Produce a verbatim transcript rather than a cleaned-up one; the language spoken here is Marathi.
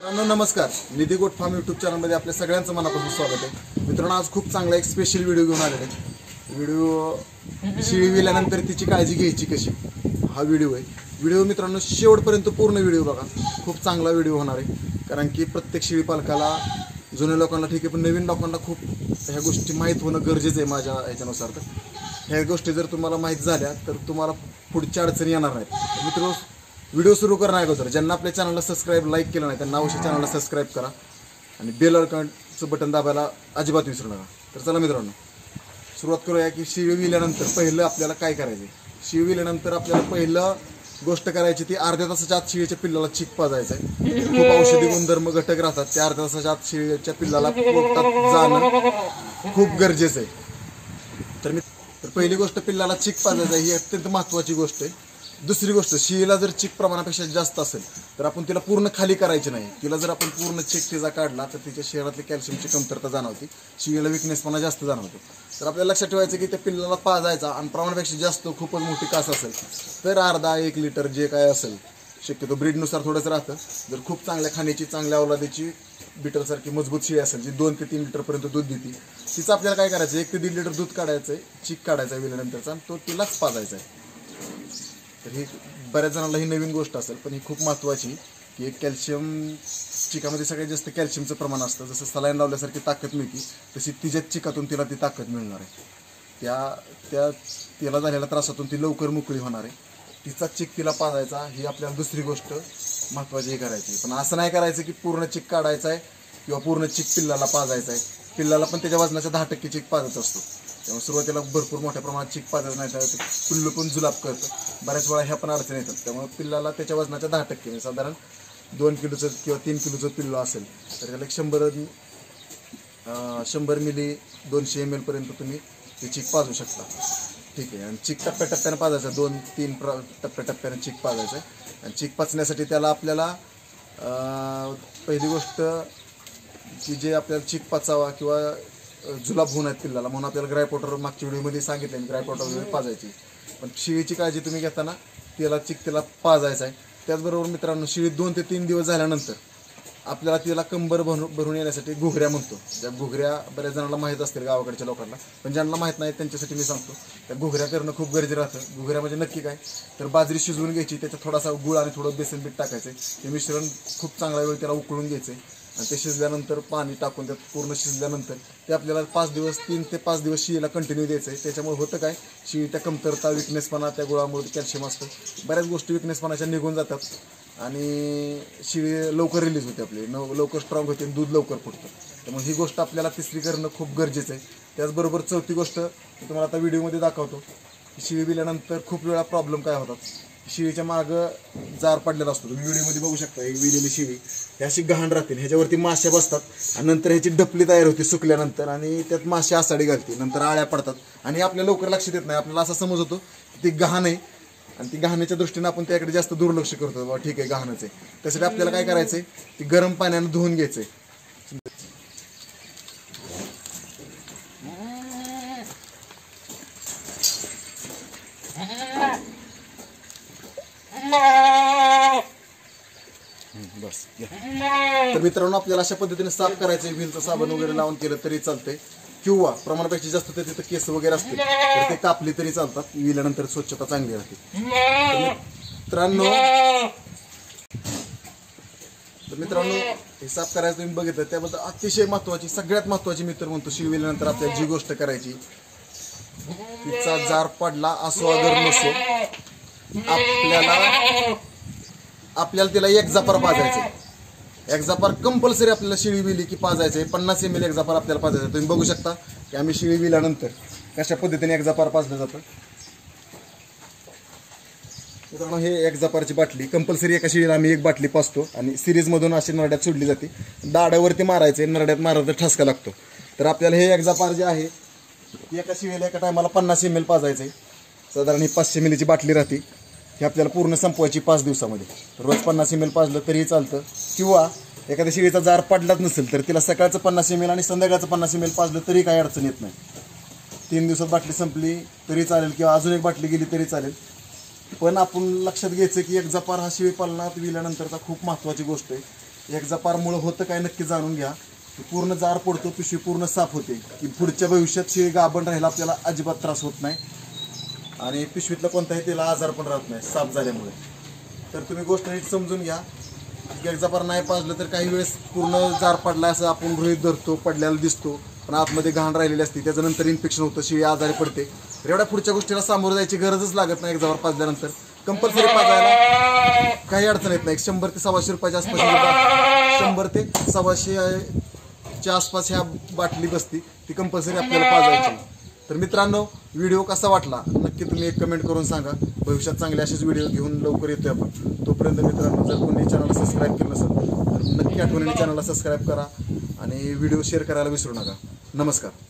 मित्रांनो नमस्कार, निधी गोट फार्म यूट्यूब चॅनलमध्ये आपल्या सगळ्यांचं मनापासून स्वागत आहे। मित्रांनो आज खूप चांगला एक स्पेशल व्हिडिओ घेऊन आलेले आहे। व्हिडिओ शेळी विल्यानंतर तिची काळजी घ्यायची कशी हा व्हिडिओ आहे। व्हिडिओ मित्रांनो शेवटपर्यंत पूर्ण व्हिडिओ बघा, खूप चांगला व्हिडिओ होणार आहे। कारण की प्रत्येक शेळी पालकाला, जुन्या लोकांना ठीक आहे पण नवीन लोकांना खूप ह्या गोष्टी माहीत होणं गरजेचं आहे माझ्या ह्याच्यानुसार। तर ह्या गोष्टी जर तुम्हाला माहीत झाल्या तर तुम्हाला पुढच्या अडचणी येणार नाहीत। मित्रांनो व्हिडिओ सुरू करणार अगोदर ज्यांना आपल्या चॅनलला सबस्क्राईब लाईक केलं नाही त्यांना अवश्य चॅनलला सबस्क्राईब करा आणि बेल आयकॉनचं बटन दाबायला अजिबात विसरू नका। तर चला मित्रांनो सुरुवात करूया की शेळी विल्यानंतर पहिलं आपल्याला काय करायचं आहे। शेळी विल्यानंतर आपल्याला पहिलं गोष्ट करायची ती अर्ध्या तासाच्या आत शेळीच्या पिल्लाला चिक पाजायचं आहे। खूप औषधी गुणधर्म घटक राहतात, त्या अर्ध्या तासाच्या आत शेळीच्या पिल्लाला पोटात जाणं खूप गरजेचं आहे। तर मी तर पहिली गोष्ट पिल्लाला चिक पाजायचं ही अत्यंत महत्त्वाची गोष्ट आहे। दुसरी गोष्ट शेळीला जर चिक प्रमाणापेक्षा जास्त असेल तर आपण तिला पूर्ण खाली करायची नाही। तिला जर आपण पूर्ण चिक तिचा काढला तर तिच्या शरीरातली कॅल्शियमची कमतरता जाणवते, शेळीला विकनेसपणा जास्त जाणवतो। तर आपल्याला लक्षात ठेवायचं की त्या पिल्लाला पाजायचा आणि प्रमाणापेक्षा जास्त खूपच मोठी कास असेल तर अर्धा एक लिटर जे काय असेल, शक्यतो ब्रीडनुसार थोडंच राहतं। जर खूप चांगल्या खाण्याची चांगल्या अवलादीची बिटरसारखी मजबूत शेळी असेल जी दोन ते तीन लिटरपर्यंत दूध देते, तिचं आपल्याला काय करायचं एक ते दीड लिटर दूध काढायचं आहे, चिक काढायचा आहे विल्यानंतरचा आणि तो तिलाच पाजायचा आहे। तर ही बऱ्याच जणांना ही नवीन गोष्ट असेल पण ही खूप महत्त्वाची की एक कॅल्शियम चिकामध्ये सगळ्यात जास्त कॅल्शियमचं प्रमाण असतं। जसं सलाईन लावल्यासारखी ताकद मिळते तशी तिच्या चिकातून तिला ती ताकद मिळणार आहे। त्या त्या तिला झालेल्या त्रासातून ती लवकर मोकळी होणार आहे। तिचा चिक तिला पाजायचा ही आपल्याला दुसरी गोष्ट महत्त्वाची करायची। पण असं नाही करायचं की पूर्ण चिक काढायचा आहे किंवा पूर्ण चिक पिल्लाला पाजायचा आहे। पिल्लाला पण त्याच्या वजनाच्या दहा टक्के चिक पाजायचा असतो, त्यामुळे सुरुवातीला भरपूर मोठ्या प्रमाणात चिक पाजायचं नाही तर पिल्लू पण जुलाब करतं, बऱ्याच वेळा ह्या पण अडचणी येतात। त्यामुळे पिल्लाला त्याच्या वजनाच्या दहा टक्के म्हणजे साधारण दोन किलोचं किंवा तीन किलोचं पिल्लू असेल तर त्याला एक शंभर शंभर मिली दोनशे एम एलपर्यंत तुम्ही ते चिक पाजू शकता, ठीक आहे। आणि चिक टप्प्याटप्प्यानं पाजायचं, दोन तीन प्र टप्प्याटप्प्यानं चिक पाजायचं आहे। आणि चिक पाचण्यासाठी त्याला आपल्याला पहिली गोष्ट की जे आपल्याला चिक पाचावा किंवा जुलाब होऊ नयेत पिल्लाला म्हणून आपल्याला ग्राय पावडर मागच्या व्हिडिओमध्ये सांगितलं ग्राय पावडर वगैरे पाजायची। पण शेळीची काळजी तुम्ही घेताना तिला चिक तिला पाजायचं आहे। त्याचबरोबर मित्रांनो शेळी दोन ते तीन दिवस झाल्यानंतर आपल्याला तिला कंबर भरून भरून येण्यासाठी घुगऱ्या म्हणतो, ज्या घुगऱ्या बऱ्याच जणांना माहीत असतील गावाकडच्या लोकांना, पण ज्यांना माहीत नाही त्यांच्यासाठी मी सांगतो त्या घुगऱ्या करणं खूप गरजेचं राहतं। घुगऱ्या म्हणजे नक्की काय तर बाजरी शिजवून घ्यायची, त्याच्यात थोडासा गुळ आणि थोडं बेसन पीठ टाकायचं, ते मिश्रण खूप चांगला वेळ त्याला उकळून घ्यायचं आणि ते शिजल्यानंतर पाणी टाकून त्यात पूर्ण शिजल्यानंतर ते आपल्याला पाच दिवस तीन ते पाच दिवस शेळीला कंटिन्यू द्यायचं आहे। त्याच्यामुळे होतं काय शेळी त्या कमतरता विकनेसपणा त्या गुळामुळे कॅल्शियम असतं, बऱ्याच गोष्टी विकनेसपणाच्या निघून जातात आणि शेळी लवकर रिलीज होते, आपली न लवकर स्ट्रॉंग होते आणि दूध लवकर फुटतं। त्यामुळे ही गोष्ट आपल्याला तिसरी करणं खूप गरजेचं आहे। त्याचबरोबर चौथी गोष्ट मी तुम्हाला आता व्हिडिओमध्ये दाखवतो की शेळी विल्यानंतर खूप वेळा प्रॉब्लेम काय होतात, शेळीच्या मागं जार पडलेला असतो, तुम्ही व्हिडिओमध्ये बघू शकता। ही विलेली शेळी ही अशी गहाण राहते, ह्याच्यावरती माश्या बसतात आणि नंतर ह्याची डपली तयार होते सुकल्यानंतर आणि त्यात मासे आसाडी घालते, नंतर आळ्या पडतात आणि आपल्या लवकर लक्षात येत नाही। आपल्याला असा समज होतो की ती गहाण आहे आणि ती गहाण्याच्या दृष्टीने आपण त्याकडे जास्त दुर्लक्ष करतो, बाबा ठीक आहे गहाणच आहे। त्यासाठी आपल्याला काय करायचं आहे ती गरम पाण्यानं धुवून घ्यायचं आहे। बस तर मित्रांनो आपल्याला अशा पद्धतीने साफ करायचं, व्हीलचं साबण वगैरे लावून केलं तरी चालतंय किंवा प्रमाणापेक्षा जास्त ते तिथं केस वगैरे असतील तर ते कापली तरी चालतात, विल्यानंतर स्वच्छता चांगली राहते। मित्रांनो तर मित्रांनो हे साफ करायचं तुम्ही बघितलं, त्याबद्दल अतिशय महत्त्वाची सगळ्यात महत्त्वाची मित्र म्हणतो शेळी विल्यानंतर आपल्याला जी गोष्ट करायची तिचा जार पडला असो अगर नसो आपल्याला आपल्याला तिला एक जापार पाजायचं, एक जापार कंपल्सरी आपल्याला शेळी विली की पाजायचं आहे। पन्नास एम एल एक जापार आपल्याला पाजायचं। तुम्ही बघू शकता की आम्ही शेळी विल्यानंतर कशा पद्धतीने एक जापार पाजलं जातं। मित्रांनो हे एक जापारची बाटली कंपल्सरी एका शेळीला आम्ही एक बाटली पाजतो आणि सिरीजमधून अशी नरड्यात सोडली जाते, दाड्यावरती मारायचे, नरड्यात मारायला ठसका लागतो। तर आपल्याला हे एक जापार जे आहे एका शेळीला एका टायमाला पन्नास एम एल पाजायचं आहे। साधारण ही पाचशे मिलीची बाटली राहते, हे आपल्याला पूर्ण संपवायची पाच दिवसामध्ये। रोज पन्नास एम एल पाजलं तरीही चालतं किंवा एखाद्या शेळीचा जार पडलाच नसेल तर तिला सकाळचं पन्नास एम एल आणि संध्याकाळचं पन्नास एम एल पाजलं तरी काही अडचण येत नाही। तीन दिवसात बाटली संपली तरी चालेल किंवा अजून एक बाटली गेली तरी चालेल, पण आपण लक्षात घ्यायचं की एक जपार हा शेळी पालनात विल्यानंतरचा खूप महत्त्वाची गोष्ट आहे। एक्झापारमुळे होतं काय नक्की जाणून घ्या. पूर्ण जार पडतो, पिशवी पूर्ण साफ होते की पुढच्या भविष्यात शेळी गाभण राहिला आपल्याला अजिबात त्रास होत नाही आणि पिशवीतला कोणताही त्याला आजार पण राहत नाही साफ झाल्यामुळे. तर तुम्ही गोष्ट नीट समजून घ्या. एक्झापार नाही पाजलं तर काही वेळेस पूर्ण जार पडला असं आपण गृहीत धरतो, पडल्याला दिसतो, पण आतमध्ये घाण राहिलेली असते, त्याच्यानंतर इन्फेक्शन होतं, शेळी आजारी पडते. तर एवढ्या पुढच्या गोष्टीला सामोरं जायची गरजच लागत नाही. एक्झापार पाजल्यानंतर कंपल्सरी पाजायला काही अडचण येत नाही. शंभर ते सव्वाशे रुपयाच्या आसपास, शंभर ते सव्वाशे च्या आसपास ह्या बाटली बसती, ती कंपल्सरी आपल्याला पाजायची. तर मित्रांनो, व्हिडिओ कसा वाटला नक्की तुम्ही एक कमेंट करून सांगा. भविष्यात चांगले असेच व्हिडिओ घेऊन लवकर येतोय आपण. तोपर्यंत मित्रांनो, जर कोणी चॅनलला सबस्क्राईब केलं नसेल तर नक्की आठवणीने चॅनलला सबस्क्राईब करा आणि व्हिडिओ शेअर करायला विसरू नका. नमस्कार.